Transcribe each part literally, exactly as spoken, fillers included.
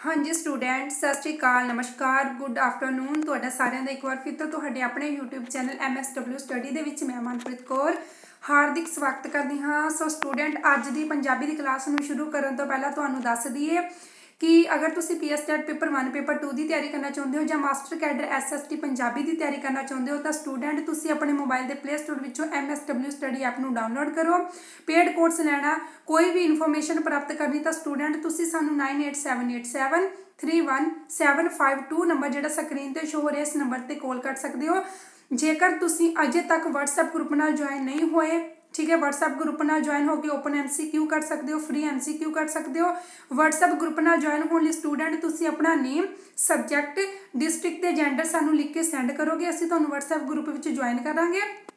हाँ जी स्टूडेंट सत श्री अकाल नमस्कार गुड आफ्टरनून तुहाडा सारिਆਂ ਦਾ एक बार फिर तो तुहाडे अपने YouTube channel M S W study दे विच मैं मनप्रीत कौर हार्दिक स्वागत करती हाँ। सो स्टूडेंट अज की पंजाबी की क्लास नूं शुरू करन तो पहला तुहानूं दस दईए कि अगर तुसीं P S TET paper one paper two की तैयारी करना चाहुंदे हो या master cadre S S T Punjabi की तैयारी करना चाहुंदे हो तो स्टूडेंट तुसीं अपने मोबाइल के प्ले स्टोर विचों M S W study app नूं डाउनलोड करो। पेड कोर्स लैना कोई भी इन्फॉर्मेशन प्राप्त करनी तो स्टूडेंट तुसीं सानूं nine eight seven eight seven three one seven five two number जो स्क्रीन पर शो हो रहा है इस नंबर पर कॉल कर सकते हो। जेकर तुसीं अजे तक व्हाट्सएप ग्रुप नाल ज्वाइन नहीं होए ठीक है व्हाट्सएप ग्रुप नाल ज्वाइन होकर ओपन एम सी क्यू कर सकते हो फ्री एम सी क्यू कर सकते हो। व्हाट्सएप ग्रुप नाल ज्वाइन होने स्टूडेंट तुसीं अपना नेम सबजैक्ट डिस्ट्रिक्ट ते जेंडर सानूं लिख के सेंड करोगे असीं तुहानूं व्हाट्सएप ग्रुप विच ज्वाइन करांगे।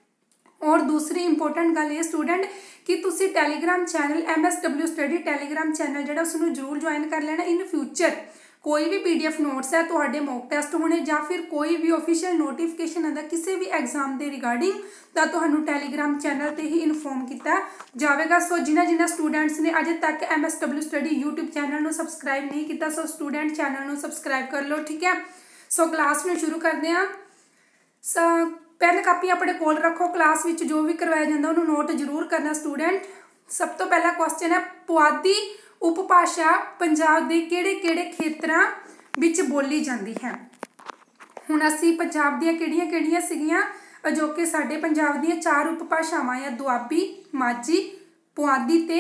और दूसरी इंपोर्टेंट गल ये स्टूडेंट कि तुसीं Telegram channel M S W study Telegram channel जिहड़ा उसनूं जरूर ज्वाइन कर लेना। इन फ्यूचर कोई भी पीडीएफ नोट्स है तुहाडे मॉक टेस्ट होने या फिर कोई भी ऑफिशियल नोटिफिकेशन आता किसी भी एग्जाम के रिगार्डिंग तो तुहानूं टैलीग्राम चैनल पर ही इनफॉर्म किया जाएगा। सो जिन्हां जिन्हां स्टूडेंट्स ने अजे तक M S W study YouTube channel नूं सबसक्राइब नहीं किया सो स्टूडेंट चैनल नूं सबसक्राइब कर लो ठीक है। सो क्लास नूं शुरू करते हैं। सो पेन कापी अपने कोल रखो क्लास विच जो भी करवाया जाता उन्होंने नोट जरूर करना स्टूडेंट। सब तो पहला क्वेश्चन है पुआधी उपभाषा पंजाब के किहड़े-किहड़े खेत्रां विच बोली जाती है। हुण असीं पंजाब दीआं किहड़ियां-किहड़ियां सीगियां जो कि साडे पंजाब दीआं चार उपभाषावां आ दुआबी माझी पुआधी ते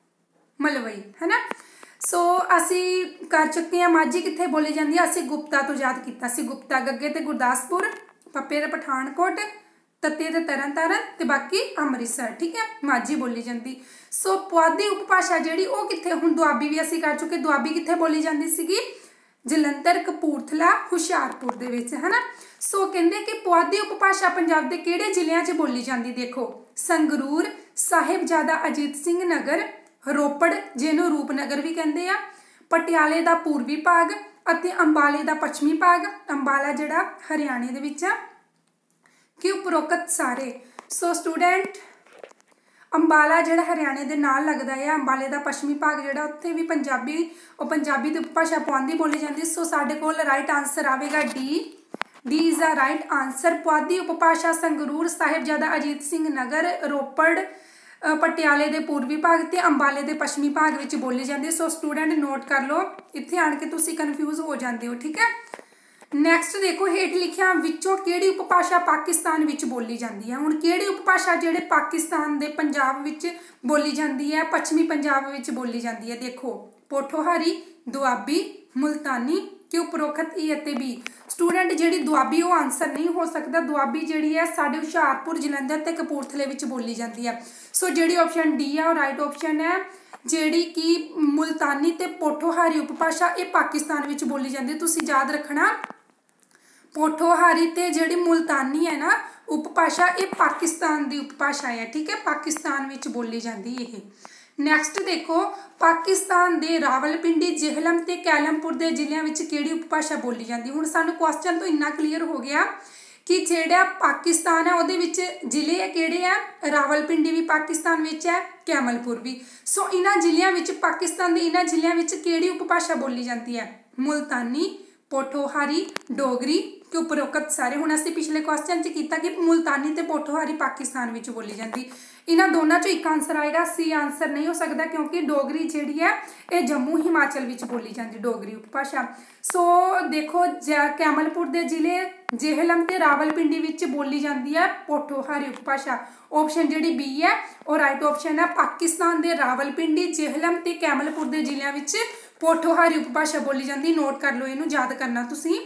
मलवई है ना। सो असी कर चुके हैं माझी कित्थे बोली जाती है असी गुप्ता तो याद किया सी गुप्ता गग्गे ते गुरदासपुर पप्पे ते पठानकोट तत्ते ते तरन तारन ते बाकी अमृतसर ठीक है माझी बोली जाती। सो पुआधी उपभाषा जिहड़ी वो कित्थे हुण दुआबी भी असी कर चुके दुआबी कित्थे बोली जाती सीगी जलंधर कपूरथला हुशियारपुर दे विच है ना। सो कहंदे कि पुआधी उपभाषा पंजाब दे किहड़े जिलिਆਂ 'ਚ बोली जाती देखो संगरूर साहिबजादा अजीत सिंह नगर रोपड़ जिहनूं रूपनगर भी कहंदे आ पटियाले दा पूर्वी भाग ਅਤੇ अंबाले का पश्चिमी भाग अंबाला जिहड़ा हरियाणे दे विच आ कि उपरोक्त सारे। सो स्टूडेंट अंबाला जिहड़ा हरियाणे दे नाल लगदा है अंबाले का पश्चिमी भाग जिहड़ा उत्थे भी पंजाबी और पंजाबी दी उपभाषा पुआधी बोली जाती। सो साडे कोल राइट आंसर आवेगा D D is the right answer. Puadhi उपभाषा संगरूर साहिबजादा अजीत सिंह नगर रोपड़ पटियाले के पूर्वी भाग ते अंबाले के पश्चिमी भाग विच बोली जाती। सो स्टूडेंट नोट कर लो इत्थे आण के तुसीं कन्फ्यूज हो जाते हो ठीक है। नैक्सट देखो हेठ लिखिया विचों किहड़ी उपभाषा पाकिस्तान विच बोली जाती है। हुण किहड़ी उपभाषा जिहड़े पाकिस्तान दे पंजाब विच बोली जाती है पश्चिमी पंजाब विच बोली जाती है देखो पोठोहारी दुआबी मुल्तानी कि उपरोक्त ए अते बी। स्टूडेंट जिहड़ी दुआबी वो आंसर नहीं हो सकता दुआबी जिहड़ी है साडे हुशियारपुर जलंधर ते कपूरथले विच बोली जाती है। सो जिहड़ी ऑप्शन डी है वो राइट ऑप्शन है जिहड़ी कि मुल्तानी ते पोठोहारी उपभाषा ये पाकिस्तान विच बोली जाती है। तुसीं याद रखना पोठोहारी ते जिहड़ी मुल्तानी है ना उपभाषा ये पाकिस्तान की उपभाषा है ठीक है पाकिस्तान विच बोली जाती है। नैक्सट देखो पाकिस्तान दे रावलपिंडी जेहलम ते कैलमपुर दे जिलिਆਂ ਵਿੱਚ ਕਿਹੜੀ उपभाषा बोली जाती। हुण सानू क्वेश्चन तो इन्ना क्लीयर हो गया कि ਜਿਹੜਾ पाकिस्तान है ਉਹਦੇ ਵਿੱਚ ਜ਼ਿਲ੍ਹੇ ਹੈ ਕਿਹੜੇ ਆ ਰਾਵਲਪਿੰਡੀ भी पाकिस्तान ਵਿੱਚ है कैमलपुर भी। सो इन्हां ਜ਼ਿਲ੍ਹਿਆਂ ਵਿੱਚ पाकिस्तान ਦੇ इन्हां ਜ਼ਿਲ੍ਹਿਆਂ ਵਿੱਚ ਕਿਹੜੀ उपभाषा बोली जाती है मुल्तानी पोठोहारी डोगरी कि उपरोक्त सारे। हुण असीं पिछले क्वेश्चन च कीता कि मुल्तानी ते पोठोहारी पाकिस्तान विच बोली जाती इन्हां दोनों चों एक आंसर आएगा सी आंसर नहीं हो सकता क्योंकि डोगरी जिहड़ी है ये जम्मू हिमाचल विच बोली जाती डोगरी उपभाषा। सो देखो कैमलपुर दे जिले जेहलम ते रावलपिंडी विच बोली जाती है पोठोहारी उपभाषा। ऑप्शन जिहड़ी बी है और राइट ऑप्शन है पाकिस्तान दे रावलपिंडी जेहलम ते कैमलपुर दे जिलिਆਂ विच पोठोहारी उपभाषा बोली जाती। नोट कर लो इनू याद करना तुसीं।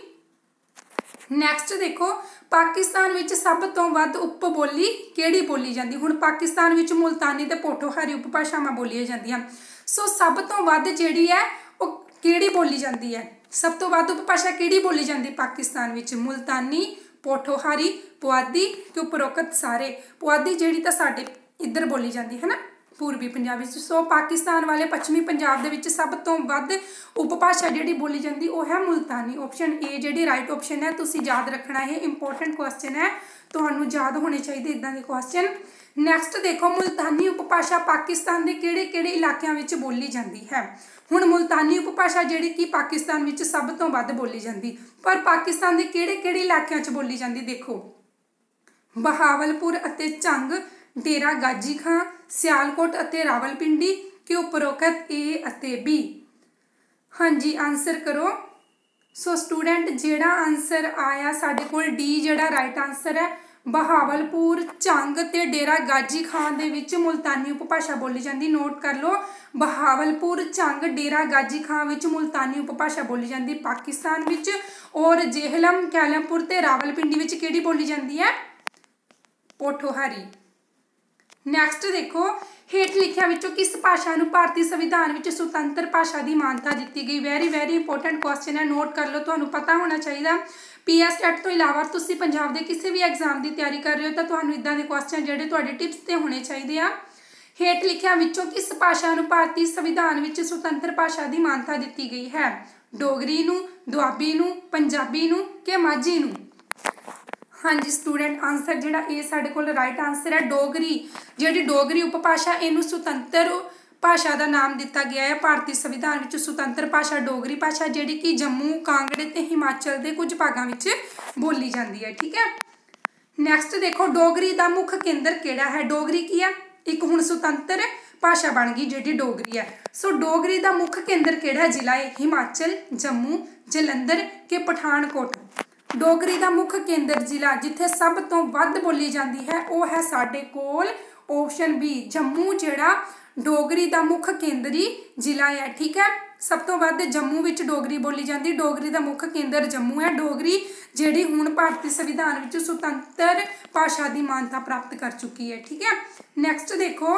नैक्सट देखो पाकिस्तान विच सब तो वध उप बोली किहड़ी बोली जाती। हुण पाकिस्तान विच मुल्तानी ते पोठोहारी उपभाषावां बोलियां जांदियां। सो सब तो वध जिहड़ी है वो किहड़ी बोली जाती है सब तो वध उपभाषा किहड़ी बोली जाती पाकिस्तान विच मुल्तानी पोठोहारी पुआधी कि उपरोक्त सारे। पुआधी जिहड़ी तां साडे इधर बोली जाती है ना पूर्वी पंजाब विच। सो पाकिस्तान वाले पश्चिमी पंजाब दे विच सब तो वध उपभाषा जिहड़ी बोली जाती वो है मुल्तानी। ऑप्शन ए जिहड़ी राइट ऑप्शन है, तुसीं याद रखना है, इंपोर्टेंट क्वेश्चन है, तुहानूं याद होने चाहिए इदां दे क्वेश्चन। नैक्सट देखो, मुल्तानी उपभाषा पाकिस्तान के किहड़े किहड़े इलाकों में बोली जाती है। हुण मुल्तानी उपभाषा जिहड़ी कि पाकिस्तान में सब तो वध बोली जाती, पर पाकिस्तान के किहड़े किहड़े इलाकों में बोली जाती देखो, बहावलपुर अते झंग, डेरा गाजी खां, सियालकोट अते रावलपिंडी, कि उपरोक्त ए अते बी। हाँ जी, आंसर करो। सो स्टूडेंट जिहड़ा आंसर आया साडे कोल डी जिहड़ा राइट आंसर है, बहावलपुर, झंग ते डेरा गाजी खां दे विच मुल्तानी उपभाषा बोली जाती। नोट कर लो, बहावलपुर, झंग, डेरा गाजी खां विच मुल्तानी उपभाषा बोली जाती पाकिस्तान विच, और जेहलम, कैलमपुर ते रावलपिंडी विच किहड़ी बोली जाती है, पोठोहारी। नैक्सट देखो, हेठ लिखिया विचों किस भाषा नूं भारतीय संविधान विच सुतंत्र भाषा की मानता दी गई। वैरी वैरी इंपोर्टेंट क्वेश्चन है, नोट कर लो, तुहानूं पता होना चाहिए। पी एस टेट तो इलावा तुसीं पंजाब के किसी भी एग्जाम की तैयारी कर रहे हो तो तुहानूं इदां दे क्वेश्चन जिहड़े तुहाडे टिप्स ते होने चाहिए आ। हेठ लिखिया विचों किस भाषा नूं भारतीय संविधान विच सुतंत्र भाषा की मानता दी गई है, डोगरी नूं, दुआबी नूं, पंजाबी नूं कि माझी नूं। हाँ जी स्टूडेंट, आंसर जिहड़ा ये साडे कोल राइट आंसर है, डोगरी। जिहड़ी डोगरी उपभाषा इनू सुतंत्र भाषा का नाम दिता गया है भारतीय संविधान विच। सुतंत्र भाषा डोगरी भाषा जिहड़ी कि जम्मू, कांगड़े ते हिमाचल के कुछ भागों में बोली जाती है। ठीक है, नैक्सट देखो, डोगरी का मुख्य केंद्र किहड़ा है। डोगरी की है, एक हुण सुतंत्र भाषा बन गई जिहड़ी डोगरी है। सो डोगरी का मुख्य केंद्र किहड़ा जिला है, हिमाचल, जम्मू, जलंधर के पठानकोट। डोगरी का मुख्य केंद्र जिला जिथे सब तो वध बोली जाती है वह है साडे कोल ऑप्शन बी, जम्मू, जिहड़ा डोगरी का मुख्य केंद्री जिला है। ठीक है, सब तो वध जम्मू विच डोगरी बोली जाती, डोगरी का मुख्य केंद्र जम्मू है। डोगरी जिहड़ी हुण भारतीय संविधान विच सुतंत्र भाषा की मानता प्राप्त कर चुकी है। ठीक है, नैक्सट देखो,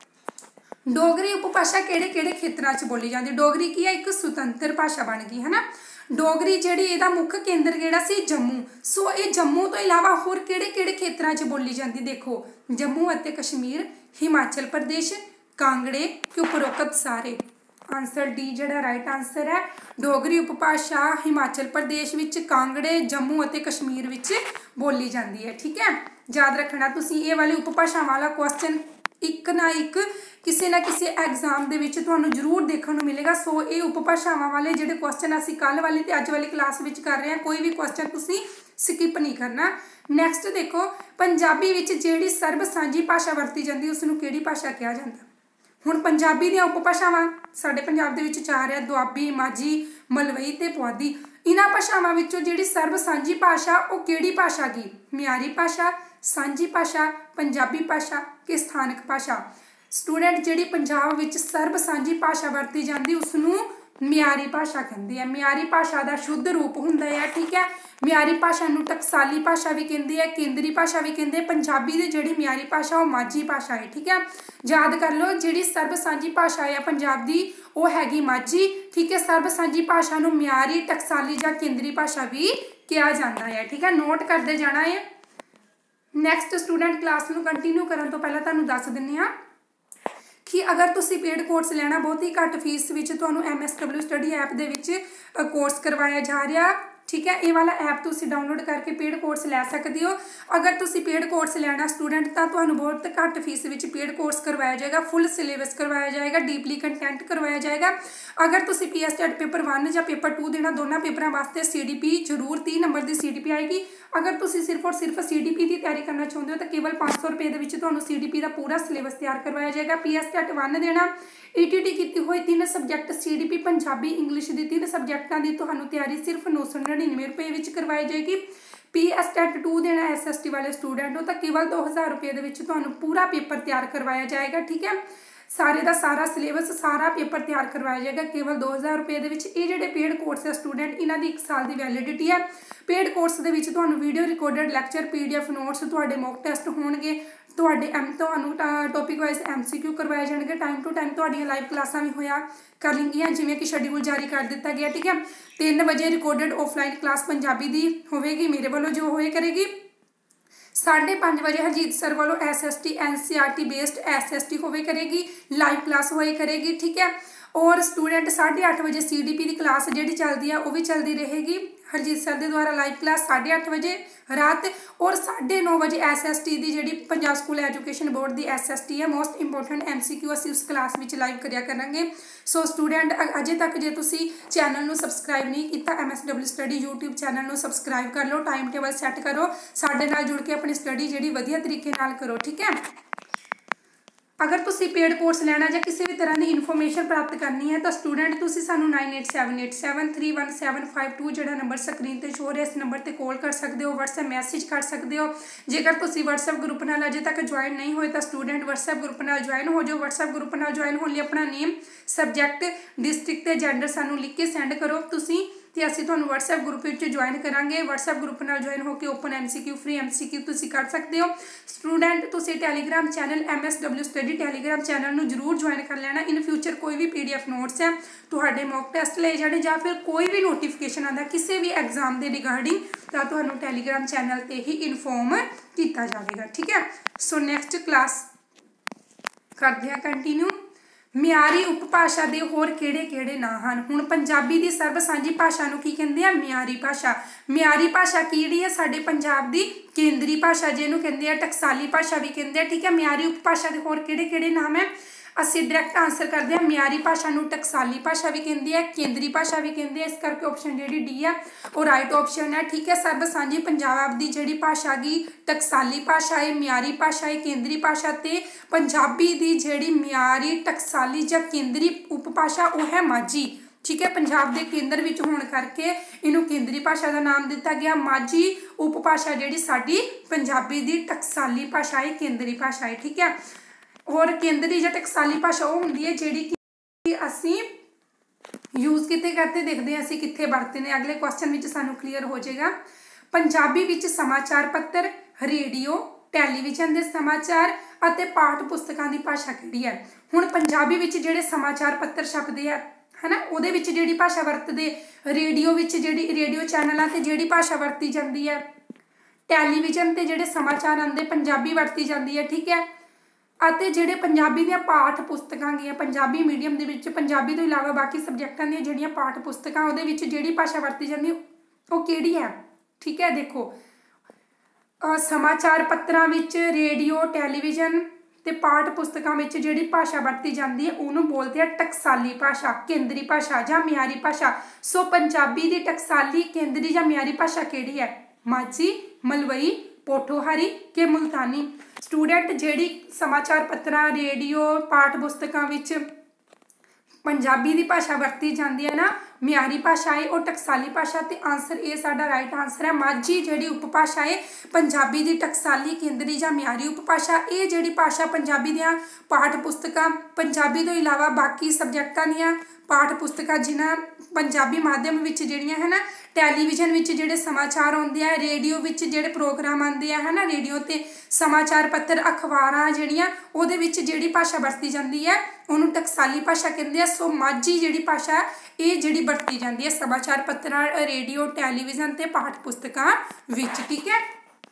डोगरी उपभाषा किहड़े किहड़े खेत्रां च बोली जाती। डोगरी की है, एक सुतंत्र भाषा बन गई है ना। डोगरी जिहड़ी इहदा मुख्य केंद्र किहड़ा सी, जम्मू। सो ये जम्मू तो इलावा होर किहड़े किहड़े खेत्रां च बोली जाती देखो, जम्मू अते कश्मीर, हिमाचल प्रदेश, कांगड़े के उपरोक्त सारे। आंसर डी जिहड़ा राइट आंसर है, डोगरी उपभाषा हिमाचल प्रदेश विच, कांगड़े, जम्मू अते कश्मीर विच बोली जाती है। ठीक है, याद रखना तुसीं ये वाली उपभाषा वाला क्वेश्चन एक ना एक किसी ना किसी एग्जाम दे विच तुहानूं जरूर देखने को मिलेगा। सो ये उपभाषावां वाले जिहड़े क्वेश्चन असीं कल वाली ते अज वाली क्लास विच कर रहे हैं, कोई भी क्वेश्चन तुसीं स्किप नहीं करना। नैक्सट देखो, पंजाबी विच जिहड़ी सर्ब सांझी भाषा वरती जाती उसनूं किहड़ी भाषा कहा जाता। हुण पंजाबी दीआं उपभाषावां साडे पंजाब दे विच चार है, दुआबी, माझी, मलवई ते पुआधी। इन्हां भाषावां विचों जिहड़ी सर्ब सांझी भाषा वो किहड़ी भाषा गी, म्यारी भाषा, सांझी भाषा, पंजाबी भाषा कि स्थानक भाषा। स्टूडेंट जिहड़ी पंजाब विच सर्ब सांझी भाषा वरती जाती उसनूं म्यारी भाषा कहते हैं। म्यारी भाषा का शुद्ध रूप हुंदा है। ठीक है, म्यारी भाषा नूं टकसाली भाषा भी कहते हैं, केंद्री भाषा भी कहते हैं। पंजाबी दी जिहड़ी म्यारी भाषा वो माझी भाषा है। ठीक है, याद कर लो, जिहड़ी सर्ब सांझी भाषा है पंजाब दी वो हैगी माझी। ठीक है, सर्ब सांझी भाषा नूं म्यारी, टकसाली जां केंद्री भाषा भी कहा जाता है। ठीक है, नोट करते जाना है। नैक्सट स्टूडेंट, क्लास नूं कंटिन्यू करन तो पहला तुहानूं दस दिंदे हां कि अगर तुसी पेड कोर्स लेना बहुत ही घट फीस विच तुहानूं M S W study app दे विच कोर्स करवाया जा रहा। ठीक है, ये वाला ऐप तुसी डाउनलोड करके पेड कोर्स लै सकते हो। अगर तुसी पेड कोर्स लेना स्टूडेंट तो तुहानूं बहुत घट फीस विच पेड कोर्स करवाया जाएगा, फुल सिलेबस करवाया जाएगा, डीपली कंटेंट करवाया जाएगा। अगर तुसी P S TET paper one या पेपर टू देना, दोनों पेपरों वास्ते सी डी पी जरूर तीह नंबर की सी डी पी आएगी। अगर तुसी सिर्फ और सिर्फ सी डी पी की तैयारी करना चाहते हो तो केवल पाँच सौ रुपये के सी डी पी का पूरा सिलेबस तैयार करवाया जाएगा। पी एस टेट वन देना, ई टी टी की हुई तीन subject C D P Punjabi English की तीन सबजैक्टों की तुहानूं तैयारी सिर्फ नौ सौ नड़िनवे रुपये में करवाई जाएगी। पी एस टेट टू देना एस एस टी वाले स्टूडेंट हो तो केवल दो हज़ार रुपये के पूरा पेपर तैयार करवाया जाएगा। ठीक है, सारे का सारा सिलेबस सारा पेपर तैयार करवाया जाएगा केवल दो हज़ार रुपये के। ये पेड कोर्स है स्टूडेंट, इन्हों की एक साल की वैलिडिटी है। पेड कोर्स के video recorded lecture, P D F notes, तुहाडे मॉक टेस्ट होणगे, तुहाडे एम तुहानूं topic wise M C Q करवाए जाएंगे। टाइम टू टाइम तुहाडियां लाइव क्लासां भी होया करनगियां जिवें कि शेड्यूल जारी कर दिता गया। ठीक है, तीन बजे रिकॉर्डेड ऑफलाइन क्लास पंजाबी दी होवेगी मेरे वालों जो होए करेगी। साढ़े पाँच बजे हरजीत सर वालों S S T N C R T based S S T होवे करेगी, लाइव क्लास होए करेगी, ठीक है। और स्टूडेंट साढ़े अठ बजे सी डी पी की क्लास जी चलती है वह भी चलती रहेगी हरजीत सर के द्वारा लाइव क्लास साढ़े अठ बजे रात। और साढ़े नौ बजे एस एस टी की जी पंजाब स्कूल एजुकेशन बोर्ड की एस एस टी है most important M C Q असी उस क्लास में लाइव करिया करेंगे। सो स्टूडेंट अजे तक जो तुम चैनल में सबसक्राइब नहीं किया M S W study YouTube channel में सबसक्राइब कर लो, टाइम टेबल सैट करो, साडे नाल जुड़ के अपनी स्टडी जी वधिया तरीके नाल करो, ठीक है। अगर तुसी पेड कोर्स लेना या किसी भी तरह की इन्फॉर्मेशन प्राप्त करनी है तो स्टूडेंट तुसी सानू nine eight seven eight seven three one seven five two जो नंबर स्क्रीन पर शो हो रहा है इस नंबर पर कॉल कर सकते हो, व्हाट्सएप मैसेज कर सकते हो। जेकर तुसी व्हाट्सएप ग्रुप नाल अजे तक ज्वाइन नहीं होए तो स्टूडेंट व्हाट्सएप ग्रुप नाल ज्वाइन हो जाओ। व्हाट्सएप ग्रुप नाल ज्वाइन होने लिए अपना नेम, सब्जैक्ट, डिस्ट्रिक्ट ते जेंडर सानू लिख के सेंड करो तुसी तो असीं तुहानूं व्हाट्सएप ग्रुप में ज्वाइन करांगे। व्हाट्सएप ग्रुप नाल ज्वाइन होकर open M C Q free M C Q तुसीं कर सकते हो। स्टूडेंट तुसीं Telegram channel M S W study Telegram channel नूं जरूर ज्वाइन कर लेना। इन फ्यूचर कोई भी पी डी एफ नोट्स है तुहाडे मॉक टेस्ट ले जाने या फिर कोई भी नोटिफिकेशन आता किसी भी एग्जाम के रिगार्डिंग तो तुहानूं टैलीग्राम चैनल पर ही इनफॉर्म किया जाएगा, ठीक है। सो नैक्सट क्लास करते हैं कंटिन्यू। मियारी उपभाषा के होर किहड़े किहड़े नां हन। हुण पंजाबी की सर्व सांझी भाषा नूं की कहंदे आ मियारी भाषा। मियारी भाषा किहड़ी है साडे पंजाब दी केंद्री भाषा जिहनूं कहंदे आ टकसाली भाषा भी कहंदे आ, ठीक है। मियारी उपभाषा के होर किहड़े किहड़े नाम है असीं डायरैक्ट आंसर करते हैं। मियारी भाषा नूं टकसाली भाषा भी कहंदे आ, केंद्री भाषा भी कहंदे आ, इस करके ऑप्शन जिहड़ी डी है और राइट ऑप्शन है, ठीक है। सर्व सांझी पंजाब की जिहड़ी भाषा गी टकसाली भाषा है, मियारी भाषा है, केंद्री भाषा ते पंजाबी की जिहड़ी मियारी टकसाली या केंद्री उपभाषा वो है माझी, ठीक है। पंजाब के केंद्र विच होने करके इनू केंद्री भाषा का नाम दिता गया। माझी उपभाषा जिहड़ी साडी पंजाबी की टकसाली भाषा है, केंद्री भाषा है, ठीक है। और केंद्री या टकसाली भाषा वो होंदी है जिहड़ी कि असीं यूज किते करते देखते हैं असीं कित्थे वरतते ने। अगले क्वेश्चन विच सानूं क्लीयर हो जाएगा। पंजाबी विच समाचार पत्र, रेडियो, टैलीविजन के समाचार अते पाठ पुस्तकां दी भाषा किहड़ी है। हुण पंजाबी विच जिहड़े समाचार पत्र छपदे आ है ना उहदे विच जिहड़ी भाषा वरतदे, रेडियो विच जिहड़ी रेडियो चैनलों ते जिहड़ी भाषा वरती जाती है, टैलीविजन ते जिहड़े समाचार आंदे पंजाबी वरती जाती है, ठीक है। ਅਤੇ ਜਿਹੜੇ ਪੰਜਾਬੀ ਦੀਆਂ ਪਾਠ ਪੁਸਤਕਾਂ ਗਈਆਂ ਪੰਜਾਬੀ ਮੀਡੀਅਮ ਦੇ ਵਿੱਚ ਪੰਜਾਬੀ ਤੋਂ ਇਲਾਵਾ ਬਾਕੀ ਸਬਜੈਕਟਾਂ ਦੀਆਂ ਜਿਹੜੀਆਂ ਪਾਠ ਪੁਸਤਕਾਂ ਉਹਦੇ ਵਿੱਚ ਜਿਹੜੀ ਭਾਸ਼ਾ ਵਰਤੀ ਜਾਂਦੀ ਉਹ ਕਿਹੜੀ ਹੈ, ਠੀਕ ਹੈ। ਦੇਖੋ ਸਮਾਚਾਰ ਪੱਤਰਾਂ ਵਿੱਚ, ਰੇਡੀਓ, ਟੈਲੀਵਿਜ਼ਨ ਤੇ ਪਾਠ ਪੁਸਤਕਾਂ ਵਿੱਚ ਜਿਹੜੀ ਭਾਸ਼ਾ ਵਰਤੀ ਜਾਂਦੀ ਹੈ ਉਹਨੂੰ ਬੋਲਦੇ ਆ ਟਕਸਾਲੀ ਭਾਸ਼ਾ, ਕੇਂਦਰੀ ਭਾਸ਼ਾ ਜਾਂ ਮਿਆਰੀ ਭਾਸ਼ਾ। ਸੋ ਪੰਜਾਬੀ ਦੀ ਟਕਸਾਲੀ, ਕੇਂਦਰੀ ਜਾਂ ਮਿਆਰੀ ਭਾਸ਼ਾ ਕਿਹੜੀ ਹੈ? ਮਾਝੀ, ਮਲਵਈ, पोठोहारी के मुल्तानी। स्टूडेंट जिहड़ी समाचार पत्रां, रेडियो, पाठ पुस्तकां विच पंजाबी की भाषा वरती जाती है ना मियारी भाषा है और टकसाली भाषा, तो आंसर ए साडा राइट आंसर है। माझी जिहड़ी उपभाषा है पंजाबी की टकसाली, केंद्री या मियारी उपभाषा, ये जिहड़ी भाषा पंजाबी दियां पाठ पुस्तकां पंजाबी तो इलावा बाकी सब्जैक्टां दियां पाठ पुस्तकां जिन्हां पंजाबी माध्यम विच जिहड़ियां है ना, टैलीविजन विच जिहड़े समाचार आउंदे आ, रेडियो विच जिहड़े प्रोग्राम आउंदे आ है ना, रेडियो ते समाचार पत्र अखबारां जिहड़ियां उहदे विच जिहड़ी भाषा वरती जाती है उहनूं टकसाली भाषा कहंदे आ। सो माझी जिहड़ी भाषा ये जिहड़ी वरती जाती है समाचार पत्रां, रेडियो, टैलीविजन ते पाठ पुस्तकां विच, ठीक है।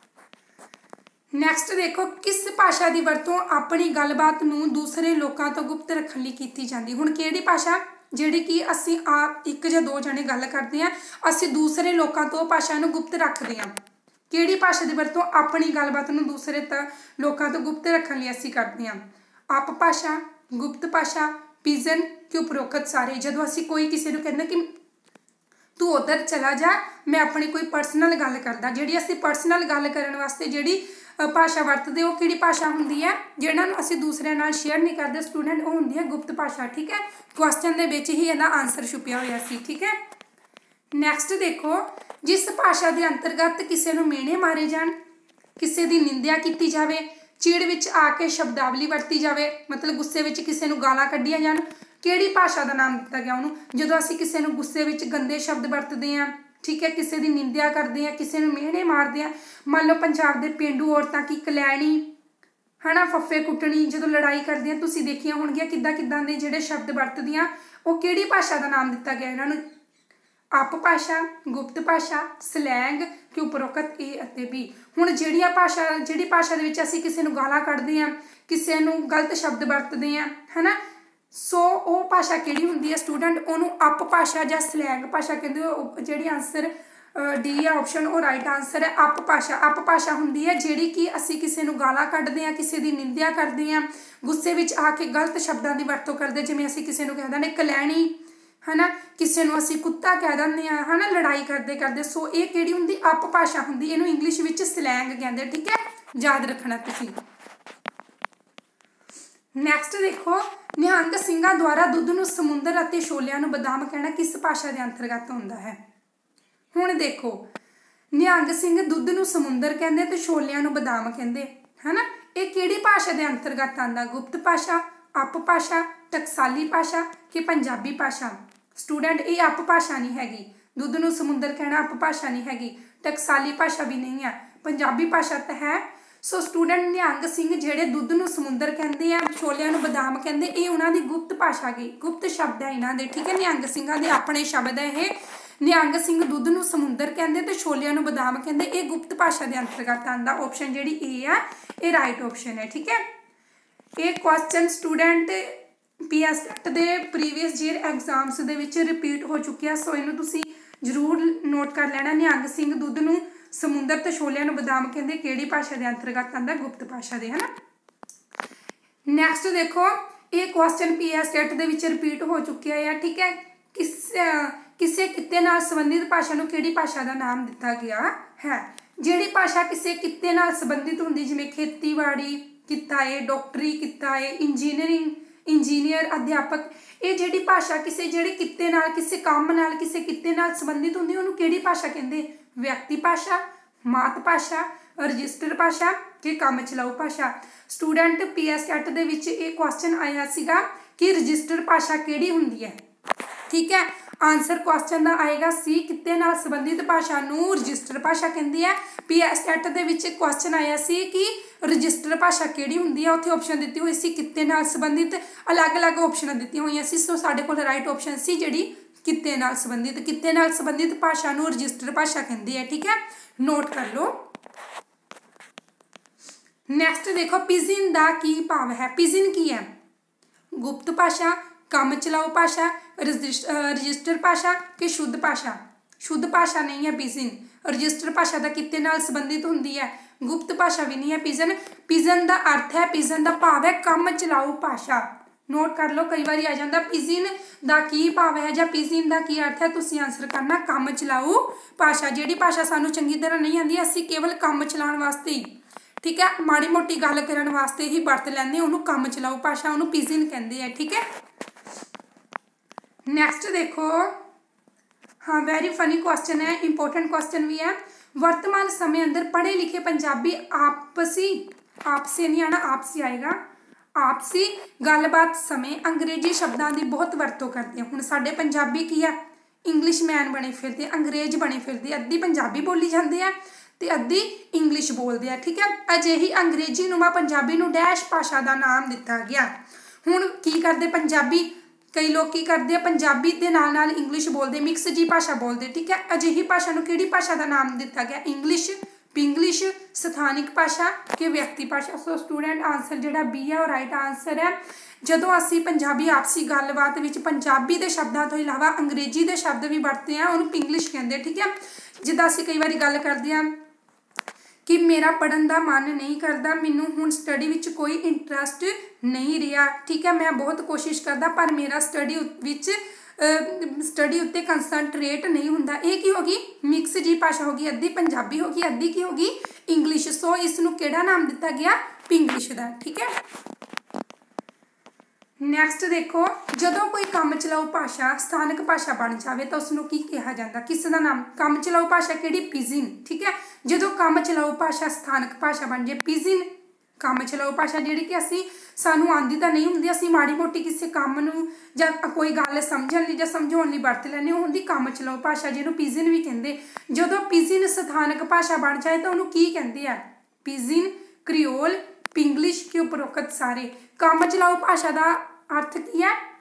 नैक्सट देखो, किस भाषा की वरतों अपनी गलबात नूं दूसरे लोगों तो गुप्त रखने लई कीती जाती। हुण किहड़ी भाषा जिहड़ी कि असीं आप एक या दो जने गल करते हैं, असीं दूसरे लोगों तो भाषा नूं गुप्त रखते हैं। किहड़ी भाषा की वरतों अपनी गलबात नूं दूसरे लोगों तो गुप्त रखने लई असीं करते हैं? आप भाषा, गुप्त भाषा, पिजन कि उपरोक्त सारे। जदों असीं कोई किसी नूं कहंदे कि तू उधर चला जा, मैं अपनी कोई पर्सनल गल करदा, जिहड़ी असीं पर्सनल गल करन वास्ते जिहड़ी भाषा वरतदे वो किहड़ी भाषा हुंदी है जिहड़ां नूं असीं दूसरे नाल शेयर नहीं करदे स्टूडेंट, वो हुंदी है गुप्त भाषा, ठीक है। क्वेश्चन दे विच ही इहदा आंसर छुपिया होया सी, ठीक है। नैक्सट देखो, जिस भाषा के अंतर्गत किसी नूं मेणे मारे जाण, किसी की निंदिया की जाए, चिड़ विच आके शब्दावली वरती जाए, मतलब गुस्से विच किसी नूं गालां कड्ढियां जाण, किहड़ी भाषा का नाम दिता गया उन्होंने। जदों असीं किसी नूं गुस्से विच गंदे शब्द वरतदे हैं, ठीक है, किसी की निंदिया करते हैं, किसी नूं मेहणे मारते हैं। मान लो पंजाब के पेंडू औरतां की कलैणी है ना, फफ्फे कुट्टणी, जदों लड़ाई करदियां तुसीं देखियां होणगियां किद्दां किद्दां दे जिहड़े शब्द वरतदियां, वो किहड़ी भाषा का नाम दिता गया इन्हां नूं? आप भाषा, गुप्त भाषा, स्लैंग कि उपरोक्त ए अते बी। हुण जिहड़ियां भाषा जिहड़ी भाषा दे विच असीं किसी नूं गालां कढदे हां, किसी नूं गलत शब्द वरतदे हां, है ना, सो वो भाषा किहड़ी हुंदी है स्टूडेंट, उहनूं अप भाषा जां स्लैंग भाषा कहंदे। जिहड़ी आंसर डी है ऑप्शन वो राइट आंसर है। अप भाषा अप भाषा हुंदी है जिहड़ी कि असीं किसी नूं गालां कढदे हां, किसी दी निंदिया करदे हां, गुस्से विच आके गलत शब्दां दी वरतों करदे, जिवें असीं किसी नूं कह दिंदे कलैणी, है ना, किसी नूं असीं कुत्ता कह दिंदे हां, है ना, लड़ाई करदे करदे। सो ये किहड़ी हुंदी अप भाषा हुंदी, इहनूं इंग्लिश विच स्लैंग कहंदे। ठीक है, याद रखना तुसीं। नैक्सट देखो, निहंग ਸਿੰਘਾਂ द्वारा दुध नूं समुंदर अते छोलियां नूं बदाम कहना किस भाषा के अंतर्गत हुंदा है। हुण देखो, निहंग सिंह दुध नूं समुंदर कहंदे ते छोलियां नूं बदाम कहंदे, है ना, ये किहड़ी भाषा के अंतर्गत आंदा, गुप्त भाषा, अप भाषा, टकसाली भाषा कि पंजाबी भाषा। स्टूडेंट ये अप भाषा नहीं हैगी, दुध नूं समुंदर कहना अप भाषा नहीं हैगी, टकसाली भाषा भी नहीं है, पंजाबी भाषा तो है। सो स्टूडेंट निहंग सिंह जिहड़े दुध नूं समुंदर कहंदे आ, छोलियां नूं बदाम कहंदे, ये उन्हां दी गुप्त भाषा गई, गुप्त शब्द है इन्हां दे। ठीक है, निहंग ਸਿੰਘਾਂ दे अपने शब्द है ये। निहंग सिंह दुध नूं समुंदर कहंदे ते छोलियां नूं बदाम कहंदे, ये गुप्त भाषा के अंतर्गत आंदा। ऑप्शन जिहड़ी ए है ये राइट ऑप्शन है। ठीक है, ये question student P S TET दे प्रीवियस ईयर एग्जाम्स दे विच रिपीट हो चुकिया, सो इहनूं तुसीं जरूर नोट कर लेना। निहंग सिंह दुध नूं समुंदर ते छोलियां नूं बदाम कहंदे किहड़ी भाषा के अंतर्गत आंदा, गुप्त भाषा दे, है ना। नैक्सट देखो, ये क्वेश्चन पी एस टेट दे विच रिपीट हो चुकिया है। ठीक है, किस किसी किते नाल संबंधित भाषा नूं किहड़ी भाषा का नाम दिता गया है। जिहड़ी भाषा किसी किते नाल संबंधित हुंदी, जिवें खेतीबाड़ी किता है, डॉक्टरी किता है, इंजीनियरिंग इंजीनियर, अध्यापक, ये जिहड़ी भाषा किसी जिहड़े किते नाल किसी काम नाल किसी किते नाल संबंधित हुंदी, उहनूं किहड़ी भाषा कहंदे, व्यक्ति भाषा, मात भाषा, रजिस्टर भाषा कि काम चलाऊ भाषा। स्टूडेंट पी एस टेट दे विच ये क्वेश्चन आया सीगा कि रजिस्टर भाषा किहड़ी हुंदी है। ठीक है, आंसर क्वेश्चन का आएगा सी, किते नाल संबंधित भाषा नूं रजिस्टर भाषा कहंदी है। पी एस टेट दे विच क्वेश्चन आया सी कि रजिस्टर भाषा किहड़ी हुंदी है, उत्थे ऑप्शन दित्ती हुई सी किते नाल संबंधित, अलग अलग ऑप्शन दित्तियां होईयां सी। सो साडे कोल राइट ऑप्शन सी जिहड़ी किते नाल संबंधित, किते नाल संबंधित भाषा नूं रजिस्टर भाषा कहंदी है। ठीक है, नोट कर लो। नैक्सट देखो, पिजिन दा की भाव है। पिजिन की है, गुप्त भाषा, काम चलाऊ भाषा, रजिस्टर भाषा कि शुद्ध भाषा। शुद्ध भाषा नहीं है पिजिन। रजिस्टर भाषा का किते नाल संबंधित हुंदी है, गुप्त भाषा भी नहीं है पिजन। पिजन का अर्थ है, पिजन का भाव है काम चलाऊ भाषा। नोट कर लो, कई बार आ जाता पिजिन का की भाव है या पिजिन का की अर्थ है, तुसीं आंसर करना काम चलाऊ भाषा। जिहड़ी भाषा सानूं चंगी तरह नहीं आती, असीं केवल काम चलाउण वास्ते ही, ठीक है, माड़ी मोटी गल करन वास्ते ही वरत लैंदे, उहनूं काम चलाऊ भाषा, उहनूं पिजिन कहंदे आ। ठीक है, नैक्सट देखो, हाँ वेरी फनी क्वेश्चन है, इंपोर्टेंट क्वेश्चन भी है। वर्तमान समय अंदर पढ़े लिखे पंजाबी आपसी आपसी नहीं आना आपसी आएगा, आपसी गलबात समय अंग्रेजी शब्दों की बहुत वरतों करते हैं। हुण साडे पंजाबी की है, इंग्लिश मैन बने फिरते, अंग्रेज बने फिरते, अद्धी पंजाबी बोली जाती है तो अद्धी इंग्लिश बोलते हैं। ठीक है, अजिही अंग्रेजी नुमा पंजाबी नूं डैश भाषा का नाम दिता गया। हुण की करते पंजाबी, कई लोग की करते हैं पंजाबी के नाल नाल इंग्लिश बोलते, मिक्स जी भाषा बोलते। ठीक है, अजिही भाषा नूं किहड़ी भाषा का नाम दिता गया, इंग्लिश, पिंगलिश, स्थानिक भाषा कि व्यक्ति भाषा। सो स्टूडेंट आंसर जिहड़ा बी है वो राइट आंसर है। जदों असीं पंजाबी आपसी गलबात विच पंजाबी के शब्दों तो इलावा अंग्रेजी के शब्द भी वरतते हैं, उन्होंने पिंगलिश कहते। ठीक है, जिद्दां असीं कई बार गल करते हैं कि मेरा पढ़न का मन नहीं करता, मैनू हुण स्टडी विच कोई इंटरस्ट नहीं रहा। ठीक है, मैं बहुत कोशिश करता पर मेरा स्टडी विच स्टडी उत्ते कंसनट्रेट नहीं हुंदा। ये की होगी, मिक्स जी भाषा होगी, अद्धी पंजाबी होगी, अद्धी की होगी इंग्लिश। सो इसनूं किहड़ा नाम दिता गया, पिंगलिश का। ठीक है, नैक्सट देखो, जदों कोई काम चलाऊ भाषा स्थानक भाषा बन जाए तो उसनूं की कहा जाता, किस दा नाम, काम चलाऊ भाषा किहड़ी, पिजिन। ठीक है, जदों काम चलाऊ भाषा स्थानक भाषा बन जाए, पिजिन काम चलाऊ भाषा जिहड़ी कि असीं सानूं आंदी तां नहीं हुंदी, असीं माड़ी मोटी किसी काम नूं जां कोई गल समझण लई जां समझाउण लई वरत लैंदे, ओह हुंदी काम चलाऊ भाषा, जिहनूं पिजिन भी कहंदे। जदों पिजिन स्थानक भाषा बन जाए तो उहनूं की कहंदे आ, पिजिन, क्रियोल, पिंगलिश के उपरोक्त सारे। काम चलाऊ भाषा का अर्थ की है,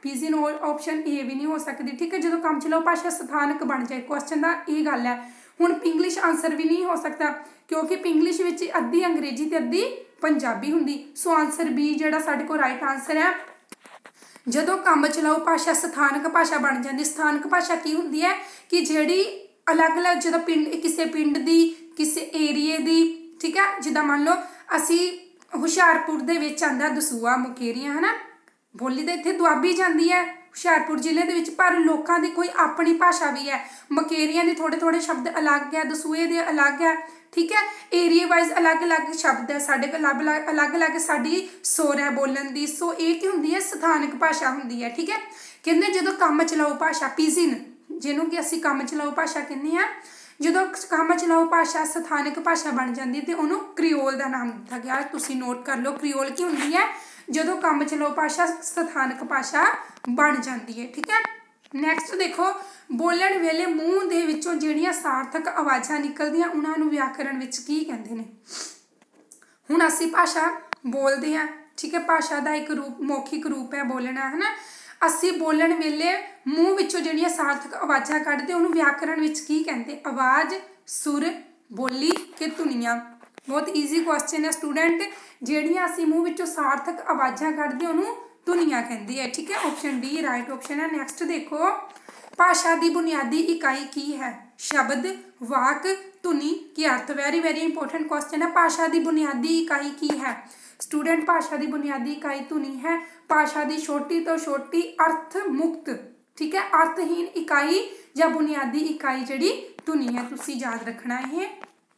पीजिन ऑप्शन ए भी नहीं हो सकती, ठीक है। जो काम चलाओ भाषा स्थानक बन जाए क्वेश्चन का ये गल है। हुण पिंगलिश आंसर भी नहीं हो सकता क्योंकि पिंगलिश विच अद्धी अंग्रेजी ते अद्धी पंजाबी हुंदी। सो आंसर बी जिहड़ा साडे कोल राइट आंसर है। जदों काम चलाओ भाषा स्थानक भाषा बन जाती। स्थानक भाषा की हुंदी है कि जिहड़ी अलग अलग जो पिंड किसी पिंड की किसी एरिए की, ठीक है। जिदा मान लो असी हुशियारपुर दे विच आंदा दसूआ मुकेरियां है ना, बोली तो इत्थे दुआबी जाती है हुशियारपुर जिले दे विच, पर लोकां दी कोई अपनी भाषा भी है। मकेरियां दे थोड़े थोड़े शब्द अलग है, दसूए दे अलग है, ठीक है। एरिए वाइज अलग अलग शब्द है, साडे कोल अलग अलग अलग साडी सोर है बोलन दी। सो ये की हुंदी है स्थानक भाषा हुंदी है, ठीक है। कहंदे जदों काम चलाओ भाषा पीजिन जिन्हों कि असी काम चलाओ भाषा कहने हैं, जो काम चलाओ भाषा स्थानक भाषा बन जाती तो उन्होंने क्रियोल का नाम दिता गया। तुसी नोट कर लो क्रियोल की होंगी है जो काम चलाओ भाषा स्थानक भाषा बन जाती है, ठीक है। नैक्सट देखो बोलन वेले मूँह दे विचों जिहड़ियां सार्थक आवाज़ां निकलदियां उन्होंने व्याकरण विच की कहंदे ने। हुण असी भाषा बोलते हैं, ठीक है। भाषा का एक रूप मौखिक रूप है बोलना, है ना। असी बोलन वेले मूँह विचों जिहड़ियां सार्थक आवाज़ां कढदे उन्होंने व्याकरण विच की कहंदे, आवाज़, सुर, बोली के धुनियां। बहुत ईजी क्वेश्चन है स्टूडेंट। जिहड़ियां असी मूँह विचों सार्थक आवाज़ां कढदे उन्होंने धुनियां कहंदे है, ठीक है। ऑप्शन डी राइट ऑप्शन है। नैक्सट देखो भाषा की बुनियादी इकाई की है, शब्द, वाक, धुनी की अर्थ। वेरी वेरी इंपॉर्टेंट क्वेश्चन है। भाषा की बुनियादी इकाई की है स्टूडेंट, भाषा की बुनियादी इकाई धुनी है। भाषा की छोटी तो छोटी अर्थ मुक्त, ठीक है, अर्थहीन इकाई या बुनियादी इकाई जिहड़ी धुनी है, तुसी याद रखना है।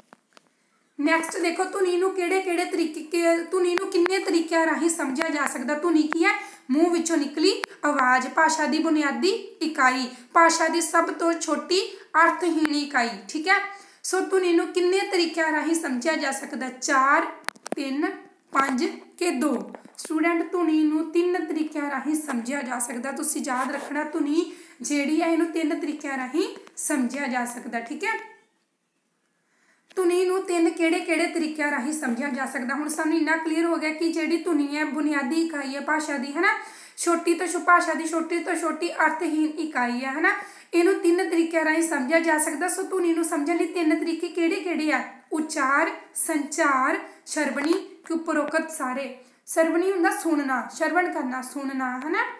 नैक्सट देखो धुनी नूं किहड़े किहड़े तरीके धुनी नूं किन्ने तरीकों राही समझा जा सकता। धुनी की है मूँह विचों निकली आवाज़, भाषा की बुनियादी इकाई, भाषा की सब तो छोटी अर्थहीन इकाई, ठीक है। सो धुनी नूं किन्ने तरीकों राही समझा जा सकता, चार, तीन, पाँच के दो। स्टूडेंट धुनी नूं तीन तरीकों राही समझा जा सकता। तुसी याद रखना धुनी जिहड़ी है इहनूं तीन तरीकों राही समझा जा सकता, ठीक है। धुनी नूं तीन किहड़े किहड़े तरीकों राही समझा जा सकता। हुण सानूं इन्ना क्लीयर हो गया कि जिहड़ी धुनी है बुनियादी इकाई है भाषा की, है ना। छोटी तो भाषा की छोटी तो छोटी अर्थहीन इकाई है, है ना। इनू तीन तरीकों राही समझा जा सकता। सो धुनी नूं समझण लई तीन तरीके किहड़े किहड़े आ, उचार, संचार, श्रवणी के उपरोक्त सारे। श्रवणी हुंदा सुनना, श्रवण करना, सुनना, है ना।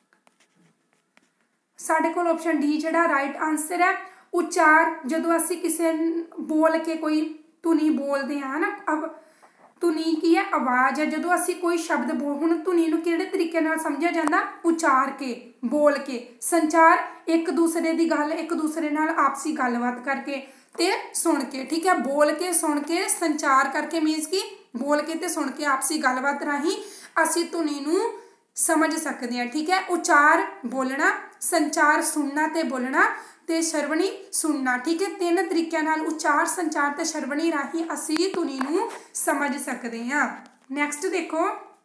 साडे कोल ऑप्शन डी जिहड़ा राइट आंसर है। उचार जदों असी किसी बोल के कोई धुनी बोलते हैं, है ना। अब धुनी की है आवाज़ है, जदों असी कोई शब्द बोल हुण धुनी नूं किहड़े तरीके नाल समझा जांदा, उचार के, बोल के। संचार एक दूसरे की गल एक दूसरे नाल आपसी गलबात करके ते सुन के, ठीक है। बोल के सुन के संचार करके मीनस कि बोल के ते सुन के आपसी गलबात राही असी धुनी नूं समझ सकते हैं, ठीक है। उचार बोलना, संचार सुनना ते बोलना, ते श्रवणी सुनना, ठीक है। तीन तरीकों नाल उचार, संचार ते श्रवणी राही असी धुनी नूं समझ सकते हैं। नैक्सट देखो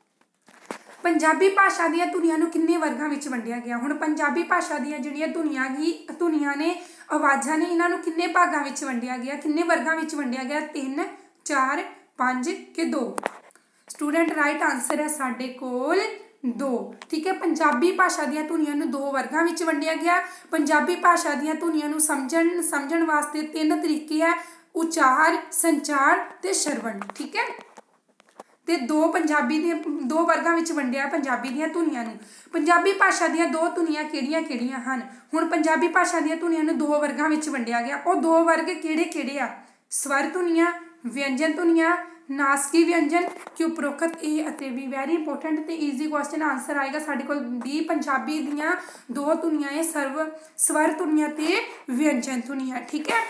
पंजाबी भाषा दी धुनियां नूं किन्ने वर्गां विच वंडिया गया। हुण पंजाबी भाषा दी जिहड़ियां धुनियां ही धुनियां ने आवाज़ां ने इन्हां नूं किन्ने भागां विच वंडिया गया, किन्ने वर्गां विच वंडिया गया, तीन, चार, पाँच के दो। स्टूडेंट राइट आंसर है साडे कोल दो, ठीक है। पंजाबी भाषा दी धुनियां नूं दो वर्गां विच वंडिया गया। पंजाबी भाषा दी धुनियां नूं समझण समझण वास्ते तीन तरीके है, उचार, संचार ते श्रवण, ठीक है। ते दो पंजाबी दी दो वर्गां विच वंडिया पंजाबी दी धुनियां नूं। पंजाबी भाषा दी दो धुनियां किहड़ियां किहड़ियां हन। हुण पंजाबी भाषा दी धुनियां नूं दो वर्गां विच वंडिया गया। वो दो वर्ग किहड़े किहड़े आ, स्वर धुनियां, व्यंजन धुनियां, नासकी व्यंजन के उपरोक्त ए अते बी। वैरी इंपोर्टेंट ते ईजी क्वेश्चन आंसर आएगा साडे कोल बी। पंजाबी दियां दो धुनियां है, सर्व स्वर धुनियां ते व्यंजन धुनियां, ठीक है।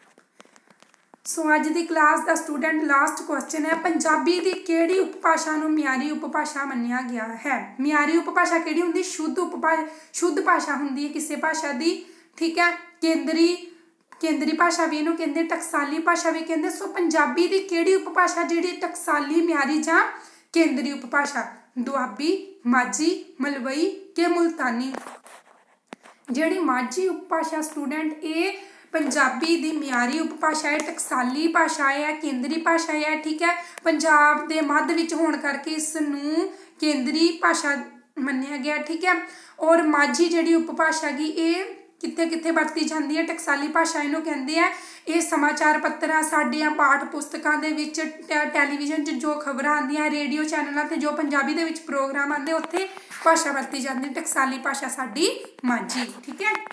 सो अज दी क्लास का स्टूडेंट लास्ट क्वेश्चन है, पंजाबी की किहड़ी उपभाषा नूं म्यारी उपभाषा मन्निया गया है। म्यारी उपभाषा किहड़ी हुंदी, शुद्ध उपभाषा शुद्ध भाषा हुंदी है किसी भाषा की, ठीक है। केंद्री केंद्री भाषा भी इहनूं कहंदे, टकसाली भाषा भी कहंदे। सो पंजाबी की किहड़ी उपभाषा जिहड़ी टकसाली, म्यारी जां केंद्री उपभाषा, दुआबी, माझी, मलवई के मुल्तानी। जिहड़ी माझी उपभाषा स्टूडेंट ये पंजाबी दी म्यारी उपभाषा है, टकसाली भाषा है, केंद्री भाषा है, ठीक है। पंजाब दे मध्य विच होण करके इस नूं केंद्री भाषा ਮੰਨਿਆ ਗਿਆ। ਠੀਕ है। और माझी जिहड़ी उपभाषा गी ये कित्थे कित्थे वरती जाती है, टकसाली भाषा इहनूं कहंदे आ। ये समाचार पत्तरां साडियां पाठ पुस्तकां दे विच टैलीविजन च जो खबरां आंदियां रेडियो चैनलों ते जो पंजाबी दे विच प्रोग्राम आंदे उत्थे भाषा वरती जाती टकसाली भाषा साडी माझी। ठीक है।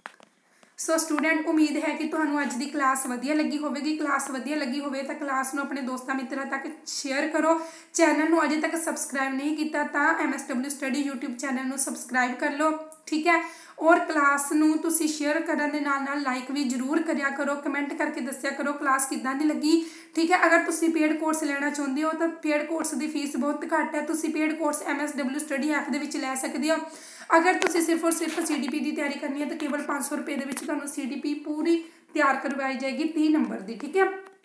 सो स्टूडेंट उम्मीद है कि तुहानू अज की क्लास वधिया लगी होगी। क्लास वधिया लगी होवे तो क्लास नू अपने दोस्तों मित्रों तक शेयर करो। चैनल नू अजे तक सबसक्राइब नहीं किया तो M S W study YouTube channel नू सबसक्राइब कर लो। ठीक है। और क्लास नू तुसी शेयर करने दे नाल नाल लाइक भी जरूर करिया करो, कमेंट करके दस्सिया करो क्लास किदां दी लगी। ठीक है। अगर तुसी पेड कोर्स लेना चाहते हो तो पेड कोर्स की फीस बहुत घट है, तुसी paid course M S W study app दे विच लै सकदे हो। अगर तुसी सिर्फ और सिर्फ सी डी पी की तैयारी करनी है तो केवल पाँच सौ रुपये के तुहानू सी डी पी पूरी तैयार करवाई जाएगी तीह नंबर की। ठीक है।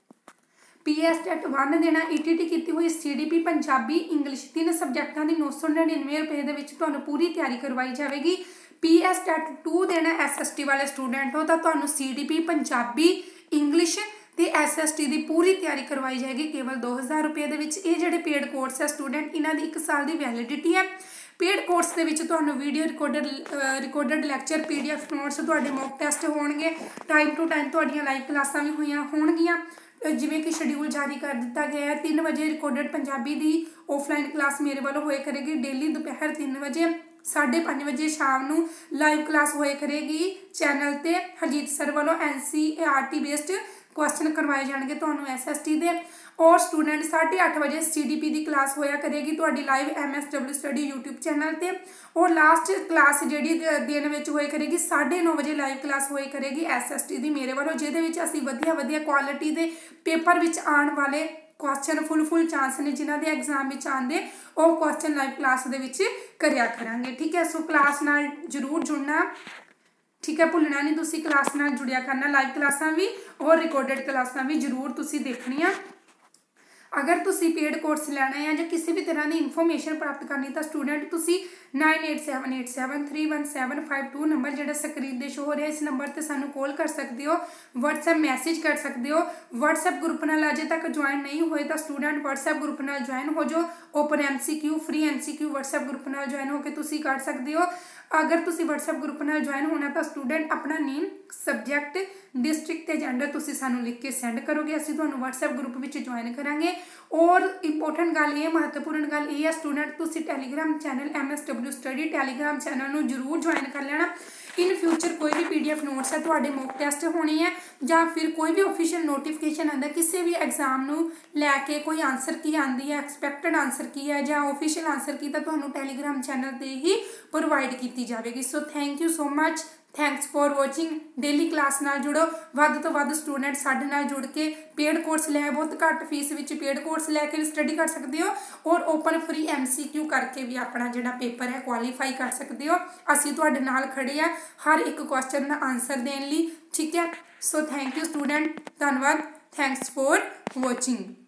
पी एस टैट वन देना, ई टी टी की हुई C D P Punjabi English तीन सबजैक्टां की नौ सौ नड़िनवे रुपये के तुहानू पूरी तैयारी करवाई जाएगी। पी एस टैट टू देना एस एस टी वाले स्टूडेंट हो तो तुहानू C D P Punjabi English तो एस एस टी की पूरी तैयारी करवाई जाएगी केवल दो हज़ार रुपये के। ये जोड़े पेड कोर्स है स्टूडेंट इन्हों की एक साल की वैलिडिटी है। पेड कोर्स के video recorder recorded lecture P D F notes तुहाडे मॉक टैसट होणगे, टाइम टू टाइम तुहाडियां लाइव क्लासां भी हुई होणगियां जिवें कि शेड्यूल जारी कर दिता गया है। तीन बजे रिकॉर्डड पंजाबी की ऑफलाइन क्लास मेरे वालों होए करेगी डेली दोपहर तीन बजे, साढ़े पाँच बजे शाम नू लाइव क्लास होए करेगी चैनल ते हरजीत सर वालों N C A R T based question करवाए जाएंगे तुहानू एस एस टी दे। और स्टूडेंट साढ़े अठ बजे सी डी पी की क्लास होया करेगी तुहाडी live M S W study YouTube channel ते। और लास्ट क्लास जिहड़ी दिन विच होए करेगी साढ़े नौ बजे लाइव क्लास होए करेगी एस एस टी की मेरे वालों, जिहदे विच असीं वधिया वधिया क्वालिटी दे पेपर विच आने वाले क्वेश्चन फुल फुल चांस ने जिन्हां दे एग्जाम विच आंदे वो क्वेश्चन लाइव क्लास दे विच करिया करांगे। ठीक है। सो क्लास नाल जरूर जुड़ना। ठीक है। भुलना नहीं तुसी क्लास नाल जुड़िया करना, लाइव क्लासां भी और रिकॉर्डड क्लासां भी जरूर तुसी देखनियां। अगर तुसी पेड कोर्स लेना है या किसी भी तरह की इन्फॉर्मेशन प्राप्त करनी तो स्टूडेंट तुसी nine eight seven eight seven three one seven five two number जो स्क्रीन पर शो हो रहा है इस नंबर पर सानू कॉल कर सकते हो, व्हाट्सएप मैसेज कर सकते हो। व्हाट्सएप ग्रुप नाल अजे तक ज्वाइन नहीं हुए तो स्टूडेंट व्हाट्सएप ग्रुप नाल ज्वाइन हो जाओ। Open M C Q free M C Q WhatsApp group नाल ज्वाइन होकर तुसी कर सकते हो। अगर तुसी व्हाट्सएप ग्रुप नाल ज्वाइन होना तो स्टूडेंट अपना नेम सबजैक्ट डिस्ट्रिक्ट ते जेंडर तुसी सानू लिख के सेंड करोगे, असीं तुहानू व्हाट्सएप ग्रुप विच ज्वाइन करांगे। और इंपोर्टेंट गल ये महत्वपूर्ण गल ये है स्टूडेंट तुसी Telegram channel M S W study Telegram channel नू जरूर ज्वाइन कर लेना। इन फ्यूचर कोई भी पी डी एफ नोट्स है तुहाडे मॉक टैसट होने है या फिर कोई भी ऑफिशियल नोटिफिकेशन आंदा किसी भी एग्जाम नू लैके कोई आंसर की आंदी है, एक्सपैक्टेड आंसर की है या ऑफिशियल आंसर की तो तुहानू टैलीग्राम चैनल ते ही प्रोवाइड की जाएगी। So thank you so much, thanks for watching. Daily class नाल जुड़ो, वध तो वध स्टूडेंट साडे नाल जुड़ के पेड कोर्स लै बहुत घट फीस विच पेड कोर्स लैके भी स्टडी कर सकते हो और open free M C Q करके भी अपना जिहड़ा पेपर है क्वालीफाई कर सकते हो। असीं तुहाडे नाल खड़े आ हर एक क्वेश्चन का आंसर देने लई। ठीक है। सो थैंक यू स्टूडेंट, धन्यवाद, थैंक्स फॉर वॉचिंग।